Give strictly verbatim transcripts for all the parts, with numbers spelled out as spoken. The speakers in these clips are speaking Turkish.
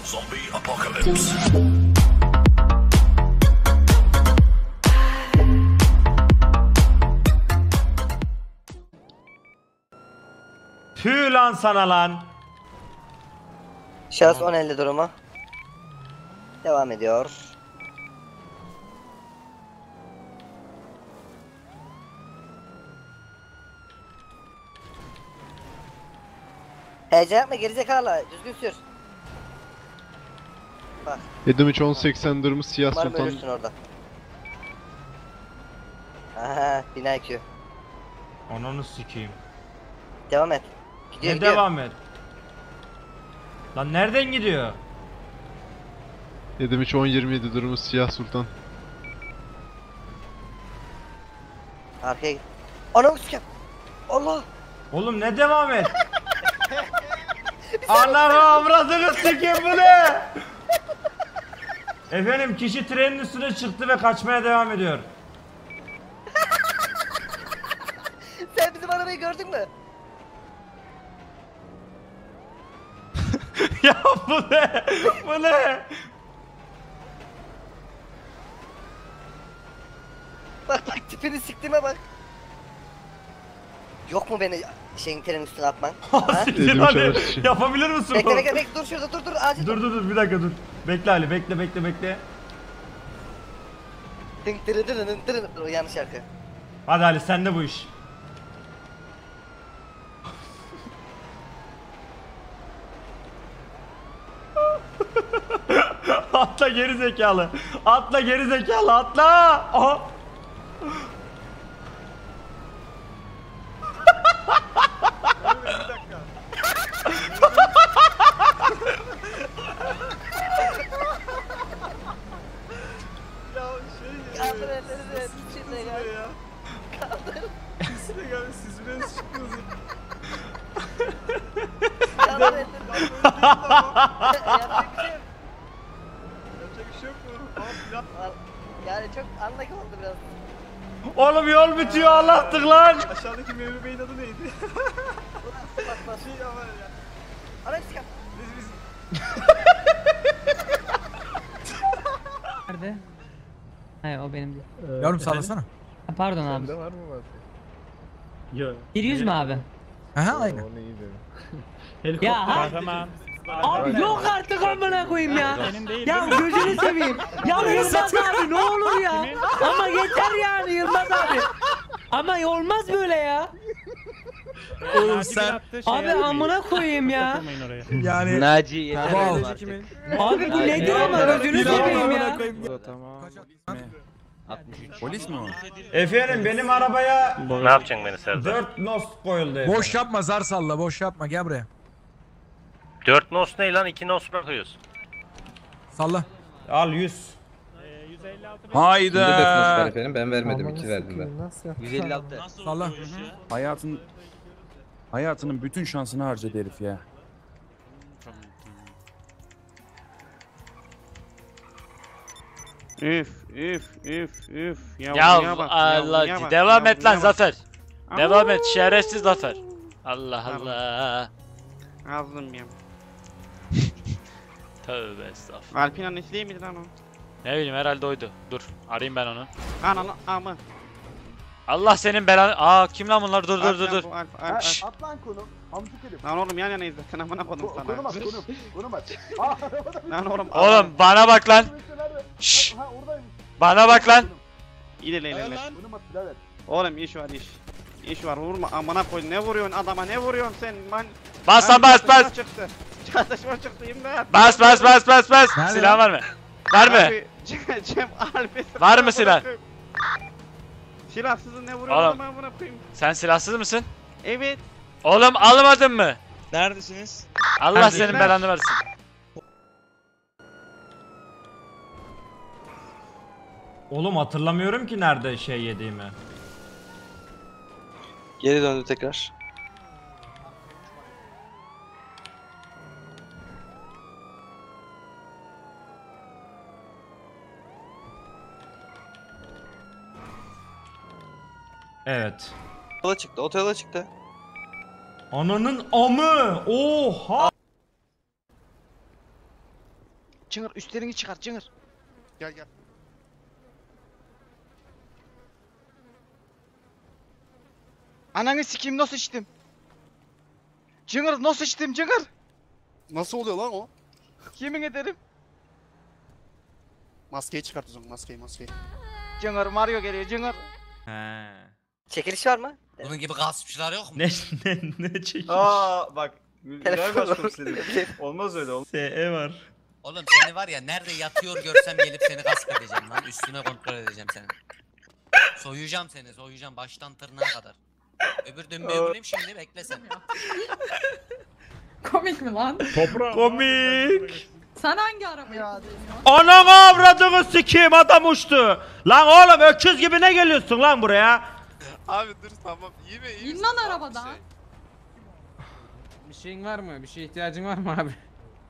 Zombie apocalypse. Tüh lan sana lan. Şahıs on elli durumu. Devam ediyor. Heyecan yapma gerizekalı. Düzgün sür. Bak. Edim üç on seksen durumu siyah Umarım sultan. ölürsün orada. Aha, bin I Q. Ananı sikeyim. Devam et. Gidiyor Ne gidiyor. devam et? Lan nereden gidiyor? Edim üç on yirmi yedi durumu siyah sultan. Arkaya git. Anamı sikem. Allah. Oğlum ne devam et? Ananı avradını sikeyim bu ne? Efendim kişi trenin üstüne çıktı ve kaçmaya devam ediyor. Sen bizim arabayı gördün mü? Ya bu ne? Bu ne? Bak bak tipini siktiğime bak. Yok mu beni şeyin trenin üstüne atman? Ha? Siktir Elim hadi. çalışıyor. Yapabilir misin Bekle bunu? bekle bekle dur şurada dur dur acil Dur dur dur bir dakika dur. Bekle Ali bekle bekle bekle. Dın tırı tırı dın tırı. Dur, yanlış şarkı. Hadi Ali sende bu iş. Atla geri zekalı. Atla geri zekalı atla. Aha. Kaldır elleri içinde gel. Kaldır. Kaldır elleri. Yapacak bir şey yok. Yani çok anlaki oldu biraz. Oğlum yol bitiyor Allah'tık lan. Aşağıdaki Mevlü Bey'in adı neydi? Bak bak. Şey ama ya. Anam sikem. Biz biz Nerede? Hayır o benim değil. Yavrum sallasana. Ha, pardon abi. Sende var mı var? Yok. bir yüz mü abi? Aha aynen. Onu iyi dedim. Ya ha? Abi yok artık amına koyayım ya. Ya gözünü seveyim. Ya Yılmaz abi ne olur ya. Ama yeter yani Yılmaz abi. Ama olmaz böyle ya. Oğlum sen Abi amına koyayım ya. yani Naci yeter Wow. oğlum artık. Abi bu nedir ama gözünü seveyim ya. Tamam. altmış üç. Polis mi o? Efendim benim arabaya Ne yapacaksın beni Serdar? dört nos koyuldu efendim. boş yapma zar salla boş yapma gel buraya. dört nos ne lan? iki nos bırakıyoruz. Salla. Al yüz. Hayda. Efendim ben vermedim, iki verdim ben. yüz elli altı. Salla. Hayatın hayatının bütün şansını harcadı herif ya. Üf üf üf üf. Ya, Ya buraya bak, Allah buraya bak, devam ya, et lan buraya bak. Zafer. Devam et şerefsiz Zafer. Allah Tamam. Allah. Ağzım ya. Tövbe estağfurullah. Alpin annesi değil miydi lan o? Ne bileyim herhalde oydu. Dur arayayım ben onu. Ananı ama. Allah senin belanı. Aa kim lan bunlar? Dur dur Alp dur lan dur. bu, Alp, Alp, Alp. At lan konu. Amcuk elim. Lan oğlum yan yanayız zaten amına kodum sana. Konum at, konum. Konum at. Lan oğlum. Oğlum bana bak lan. Şşş. Ha oradaymış. Bana bak lan. İlerle ilerle. Konum at birader. Oğlum iş var iş. İş var vurma amına koy ne vuruyorsun adama ne vuruyorsun sen man. Bas lan bas bas. Çıktı. Çatışma çıktı imdat. Bas bas bas bas bas. Nerede Silah lan? var mı? Var mı? Abi, Cem Cem Alp'i Var mı silah? Silahsızın ne vuruyorsun Oğlum. adama amına koyayım. Sen silahsız mısın? Evet. Oğlum almadın mı? Neredesiniz? Allah Neredesin senin lan? belanı versin. Oğlum hatırlamıyorum ki nerede şey yediğimi. Geri döndü tekrar. Evet. Otoyola çıktı, otoyola çıktı. Ananın amı. Oha. Çıngır üstlerini çıkar Çıngır. Gel gel. Ananı sikeyim nasıl içtim? Çıngır nasıl içtim Çıngır? Nasıl oluyor lan o? Yemin ederim. Maskeyi çıkart o zaman, maskeyi maskeyi. Çıngır Mario geliyor Çıngır. He. Çekiliş var mı? Bunun gibi gaspçılar yok mu? Ne ne ne çekiş? Aa bak. Telefon başkomiserim. Olmaz öyle. S E var. Oğlum seni var ya nerede yatıyor görsem gelip seni gasp edeceğim lan. Üstüne kontrol edeceğim seni. Soyacağım seni, soyacağım baştan tırnağa kadar. Öbür dönmeyi bulayım şimdi bekle sen. Komik mi lan? Komik. Sen hangi arabayı? Ananı avradını sikeyim, adam uçtu. Lan oğlum öküz gibi ne geliyorsun lan buraya? Abi dur tamam, iyi mi iyi İn lan arabadan. Bir şeyin var mı? Bir şeye ihtiyacın var mı abi?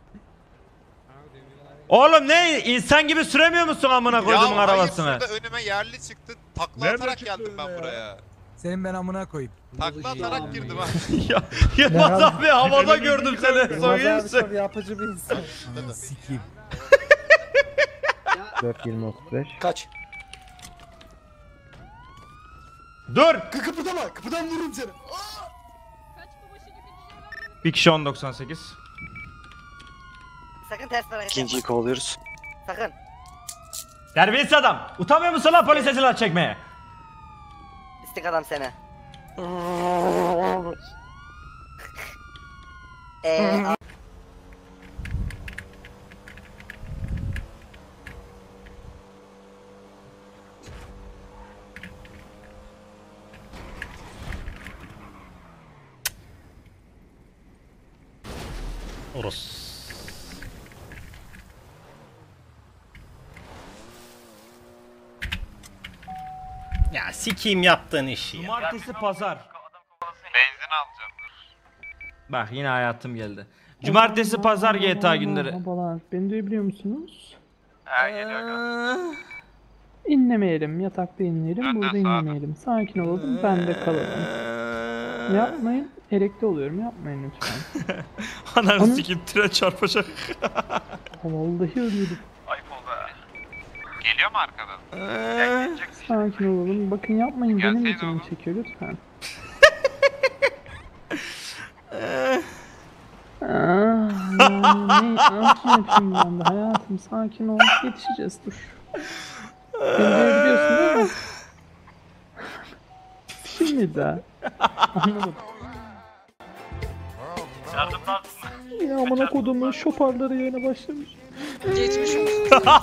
Oğlum ne insan gibi süremiyor musun amına koyduğumun arabasını? Ya hayır, önüme yerli çıktı. Takla atarak geldim ben buraya. Senin ben amına koyayım. Takla atarak girdim ha. Ya Yılmaz abi havada gördüm seni, soyuyorsun. Yapıcı bir insan. Ananı sikeyim. dört yirmi otuz beş. Kaç? Dur. Kıpırdama, kıpırdama vururum seni. Bir kişi on doksan sekiz. Sakın ters tarafa. İkinciyi kovalıyoruz. Sakın. Terbiyesiz adam. Utanmıyor musun lan polise silah çekmeye? İstik adam seni. Eee Orası. Ya sikeyim yaptığın işi ya. Cumartesi pazar. Benzin alacağım. Bak yine hayatım geldi. Cumartesi pazar G T A günleri. Merhabalar. Beni duyabiliyor musunuz? Ha geliyor. İnlemeyelim. Yatakta inleyelim. Burada inlemeyelim. Sakin olalım. Ben de kalalım. Yapmayın. Erekte oluyorum. Yapmayın lütfen. Ananı sikeyim tren çarpacak. Vallahi ölüyordum. Ayıp oldu ha. Geliyor mu arkadan? Sakin olalım. Bakın yapmayın. Benim de canım çekiyor lütfen. Ah, yani ne yapayım ben de hayatım, sakin ol, yetişeceğiz, dur. Beni duyabiliyorsun değil mi? Şimdi de anladım. Yardım lazım mı? Ya amına kodumun şoparları yayına başlamış. geçmiş olsun.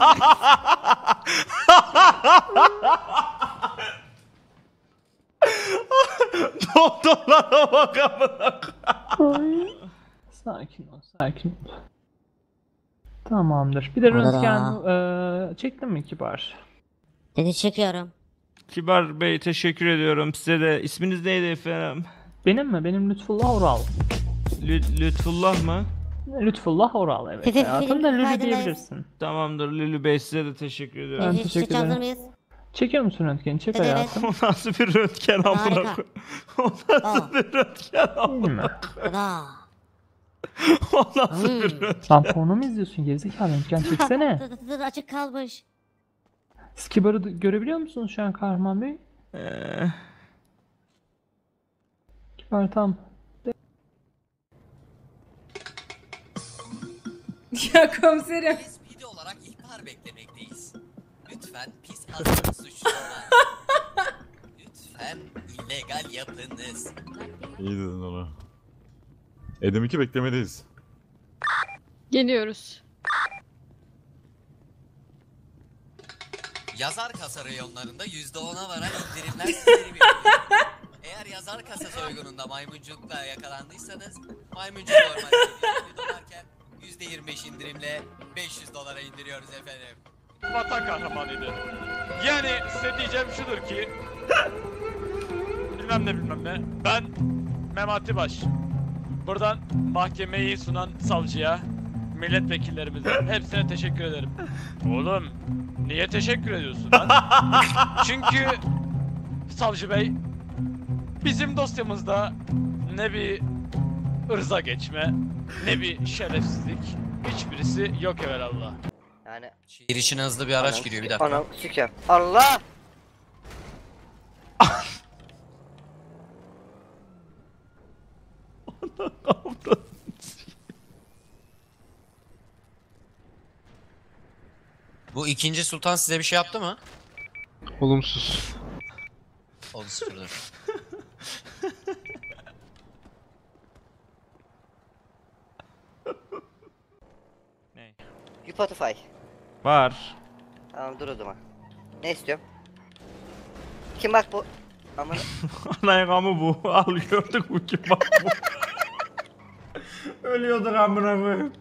Doktorlara bak amına. Ay. Sakin ol, sakin ol. Tamamdır. Bir de röntgen eee çektin mi Kibar? Dedi çekiyorum. Kibar Bey teşekkür ediyorum size de. İsminiz neydi efendim? Benim mi? Benim Lütfullah Oral. Lü- Lütfullah mı? Lütfullah Oral evet Teşekkür hayatım da ederim, Lülü kaydınız. diyebilirsin. Tamamdır Lülü Bey size de teşekkür ediyorum. Ben Ee, teşekkür hiç hazır ederim. mıyız? Çekiyor musun röntgeni? Çek Evet. hayatım. O nasıl bir röntgen amına Harika. koy. O nasıl Aa. bir röntgen Değil amına mi? koy. Aa. O nasıl bir Hmm. röntgen? Sen porno mu izliyorsun gerizekalı? Röntgen çeksene. Dur, dur, dur, açık kalmış. Skibar'ı da- görebiliyor musunuz şu an Kahraman Bey? Ee, Kibar tam. Ya komiserim. Biz pide olarak ihbar beklemekteyiz. Lütfen pis azınlık suçlular. Lütfen illegal yapınız. İyi dedin onu. Edem iki beklemedeyiz. Geliyoruz. Yazar kasa reyonlarında yüzde ona varan indirimler sizleri bekliyor. Eğer yazar kasa soygununda maymuncukla yakalandıysanız maymuncuk normalde yirmi dolarken yüzde yirmi beş indirimle beş yüz dolara indiriyoruz efendim. Vatan kahramanıydı. Yani size diyeceğim şudur ki bilmem ne bilmem ne. Ben Memati Baş. Buradan mahkemeyi sunan savcıya, milletvekillerimize hepsine teşekkür ederim. Oğlum niye teşekkür ediyorsun lan? Çünkü savcı bey bizim dosyamızda ne bir ırza geçme, ne bir şerefsizlik, hiçbirisi ikincisi yok evelallah. Yani Şehir içine hızlı bir araç giriyor bir dakika. Anam sikem. Allah! Bu ikinci sultan size bir şey yaptı mı? Olumsuz. Oldu sıfırdır. Ne? Spotify. Var. Tamam dur o zaman. Ne istiyorum? Kim bak bu? Aman Anayakamı bu. Al gördük bu kim bak bu. Ölüyorduk amına koyayım.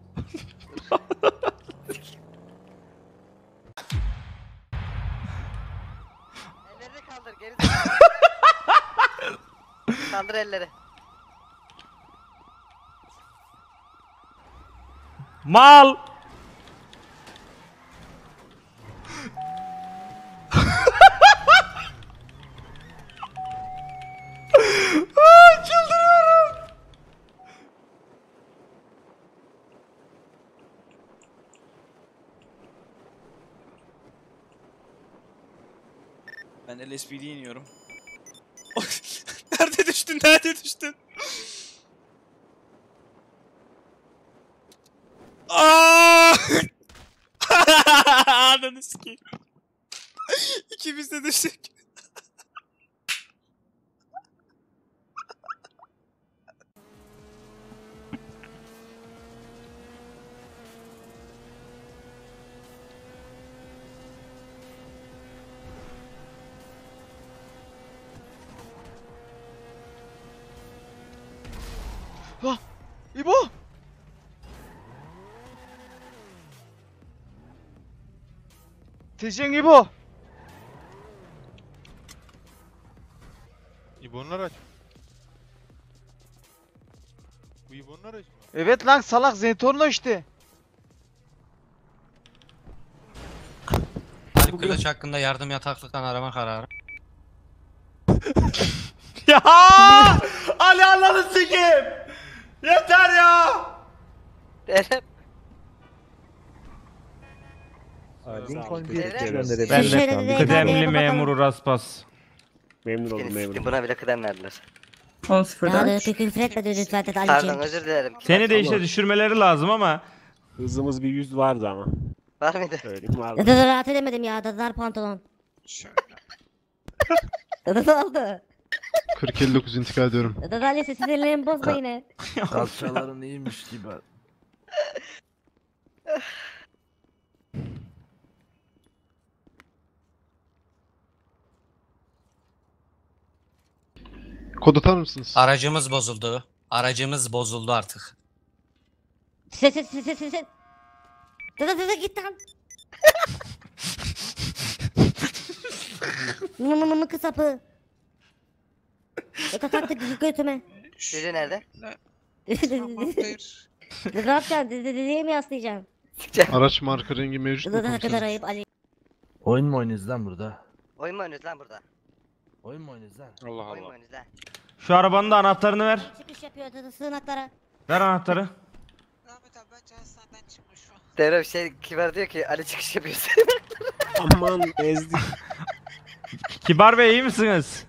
ellerini kaldır geri. Kaldır elleri. Mal. Aa, çıldırıyorum. Ben L S P D'ye iniyorum. Nerede düştün? Nerede düştün? Aaaa! Ananı sikeyim. İkimiz de düştük. Ah! İbo! Tecen İbo! İbo'nun araç. Bu İbo'nun aracı mı? Evet lan salak Zentorno işte. Ali Kılıç hakkında yardım yataklıktan arama kararı. Ya Ali Allah'ını sikeyim. Yeter ya. Eren. Ben Şöyle de de kıdemli bakalım. memuru Raspas. Memnun Seni siktim, buna bile kıdem verdiler. Ya da küfür etme de lütfen dedi Pardon Ali'ciğim. özür dilerim. Seni de işte düşürmeleri lazım ama. Hızımız bir yüz vardı ama. Var mıydı? Söyleyeyim vardı. Dada rahat edemedim ya dadalar pantolon. Dada ne oldu? kırk elli dokuz intikal ediyorum. Dada Ali sinirlerimi bozma yine. Kalçaların iyiymiş gibi. Kod atar mısınız? Aracımız bozuldu. Aracımız bozuldu artık. Ses ses ses ses ses. Dada dada git lan. Mı mı mı kısapı. Dada taktı götüme. Dede nerede? Ne yapacaksın? Dedeye mi yaslayacaksın? Araç marka rengi mevcut mu Dada ne kadar komiserim? ayıp Ali. Oyun mu oynuyoruz lan burada? Oyun mu oynuyoruz lan burada? Oyun mu oynuyoruz lan? Allah Oyun mu Allah. oynuyoruz lan? Şu arabanın da anahtarını ver. Çıkış yapıyor dada sığınaklara. Ver anahtarı. Devre bir şey kibar diyor ki Ali çıkış yapıyorsun. Aman ezdik. Kibar Bey iyi misiniz?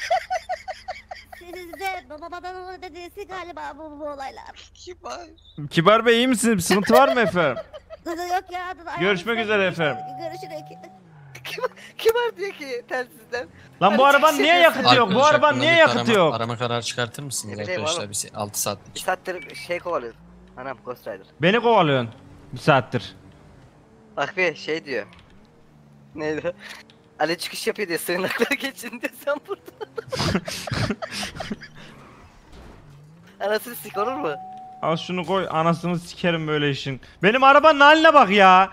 Siz de babadan o dedesi galiba bu, bu olaylar. Kibar Bey iyi misiniz? Bir sıkıntı var mı efendim? Dada yok ya dada. Görüşmek üzere efendim. Görüşürüz. Kibar diyor ki telsizden. Lan bu Hadi arabanın çıkış niye yapıyorsun. yakıtı yok? Bu Arkadaş arabanın hakkında niye bir yakıtı arama- yok? Arama kararı çıkartır mısınız Ne bileyim arkadaşlar? oğlum. Bir altı Bir saatlik. saattir şey kovalıyor. Anam Ghost Rider. Beni kovalıyorsun. Bir saattir. Bak bir şey diyor. Neydi? o? Ali çıkış yapıyor diye sığınaklara geçin diyor sen burada. Anasını sik olur mu? Al şunu koy, anasını sikerim böyle işin. Benim arabanın haline bak ya.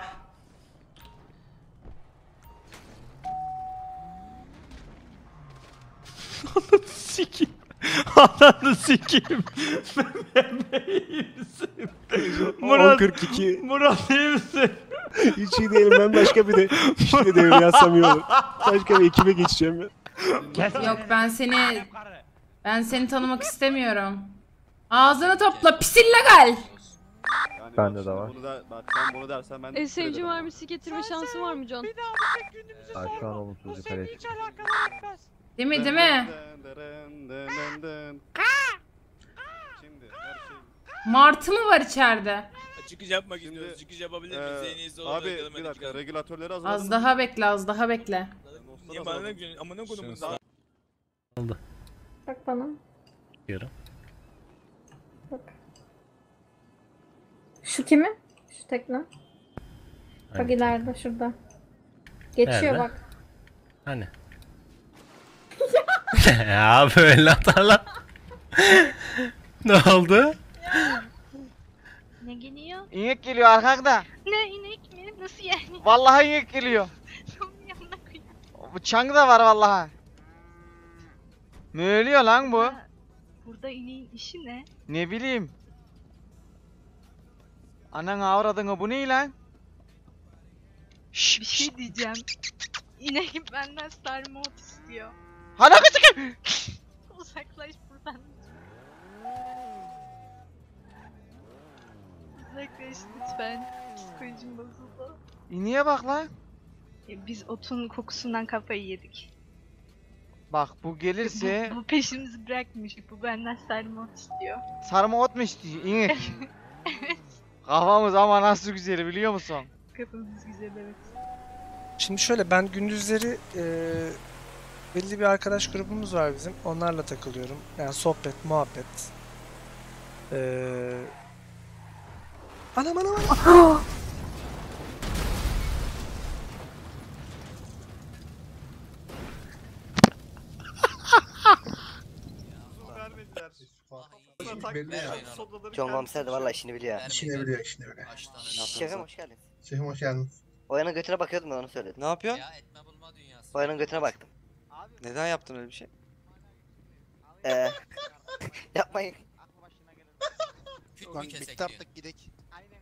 Ananı sikeyim. Ananı sikeyim. Mehmet Bey iyi misin? Murat, kırk iki. Murat iyi misin? Hiç iyi değilim ben başka bir de işte devre yazsam iyi olur. Başka bir ekibe geçeceğim ben. Yok ben seni ben seni tanımak istemiyorum. Ağzını topla pis illegal. Yani Bende bak de şimdi var. Bunu da, bak sen bunu dersen ben... S M C mermisi getirme şansı var mı Can? Ha, şu an olumsuz yukarıya çıktı. Değil mi değil mi? Şimdi her şey... Martı mı var içeride? Çıkış yapmak istiyoruz. Çıkış yapabilir miyiz? En iyisi olur. Abi bir dakika regülatörleri hazırladın Az mı? daha bekle az daha bekle. Niye bana ne gülüyorsun? Amına koydum. Oldu. Bak bana. Diyorum. Bak. Şu kimi? Şu tekne. Bak ileride şurada. Geçiyor Nerede? bak. Hani? Ya böyle hatalar. Ne oldu? Ne geliyor? İnek geliyor arkada. Ne inek mi? Nasıl yani? Vallahi inek geliyor. Bıçak da var vallahi. Ne ölüyor lan bu? Burada ineğin işi ne? Ne bileyim. Anan avradını bu ne lan? Şşş. Bir şey diyeceğim. İnek benden sarmot istiyor. Hadi kızım. Uzaklaş buradan. Uzaklaş lütfen. Psikolojim bozuldu. İneğe bak lan. E, biz otun kokusundan kafayı yedik. Bak bu gelirse Bu, bu peşimizi bırakmış. Bu benden sarmot istiyor. sarma ot mu istiyor inek? Kafamız ama nasıl güzel biliyor musun? Kafamız güzel evet. Şimdi şöyle ben gündüzleri e, belli bir arkadaş grubumuz var bizim. Onlarla takılıyorum. Yani sohbet, muhabbet. E, anam anam anam. John Mamser de valla işini biliyor. İşini biliyor, işini biliyor. Şefim hoş geldin. Şefim hoş geldin. Oyanın götüne bakıyordum ben onu söyledim. Ne yapıyorsun? Ya etme bulma dünyası. Oyanın götüne baktım. Neden yaptın öyle bir şey? Eee yapmayın. Küt bir kesek diyor. gidek.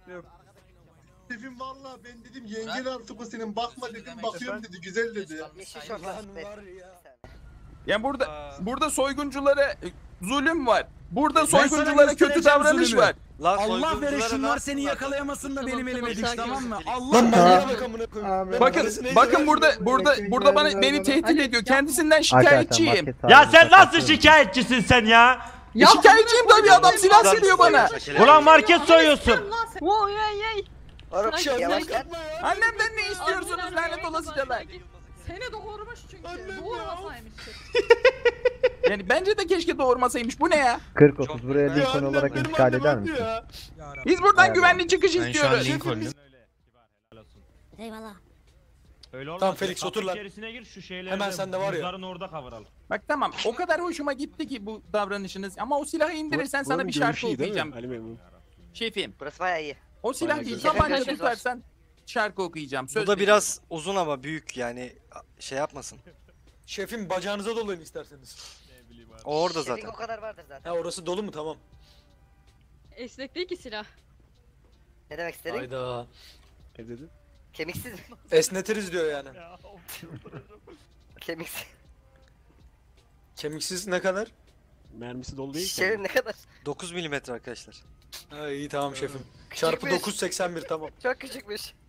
Şefim valla ben dedim yengen artık o senin bakma dedim bakıyorum dedi güzel dedi. Yeşil şort var. Yani burada burada soygunculara e, zulüm var. Burada soygunculara kötü davranış var. Allah vere şunlar seni yakalayamasın da benim elime düş, tamam mı? Allah Lan vere. bak amına koyayım. Bakın bakın burada burada burada bana beni tehdit ediyor. Kendisinden şikayetçiyim. Ya sen nasıl şikayetçisin sen ya? E, şikayetçiyim tabii, adam silah sıkıyor bana. Ulan market soyuyorsun. Wow yay yay. Oğlum yavaş lan. Annemden ne istiyorsunuz lanet olasıcalar? Seni doğurmuş çünkü. Doğurmasaymış. Yani bence de keşke doğurmasaymış. Bu ne ya? kırk otuz buraya Lincoln olarak intikal eder misin? Biz buradan Aynen. güvenli çıkış Ben şu an istiyoruz. Lincoln'um. Eyvallah. Öyle olmaz. Tamam, Felix, otur lan. İçerisine gir şu şeyleri. Hemen sende var ya. buzların orada kavuralım. Bak tamam, o kadar hoşuma gitti ki bu davranışınız. Ama o silahı indirirsen sana bir şarkı okuyacağım. Şefim, Burası bayağı iyi. o silah Bayağı değil, güzel. tabanca Şefim, tutarsan şarkı okuyacağım. Söz Bu da veriyorum. biraz uzun ama büyük yani şey yapmasın. Şefim bacağınıza dolayın isterseniz. O orada Şefin zaten. o kadar vardır zaten. Ha orası dolu mu tamam. Esnek değil ki silah. Ne demek istedin? Hayda. Ne dedin? Kemiksiz. Esnetiriz diyor yani. Kemiksiz. Kemiksiz ne kadar? Mermisi dolu değil ki. Şefim ne kadar? dokuz milimetre arkadaşlar. Ha iyi tamam şefim. Çarpı Küçükmüş. dokuz seksen bir tamam. Çok küçükmüş.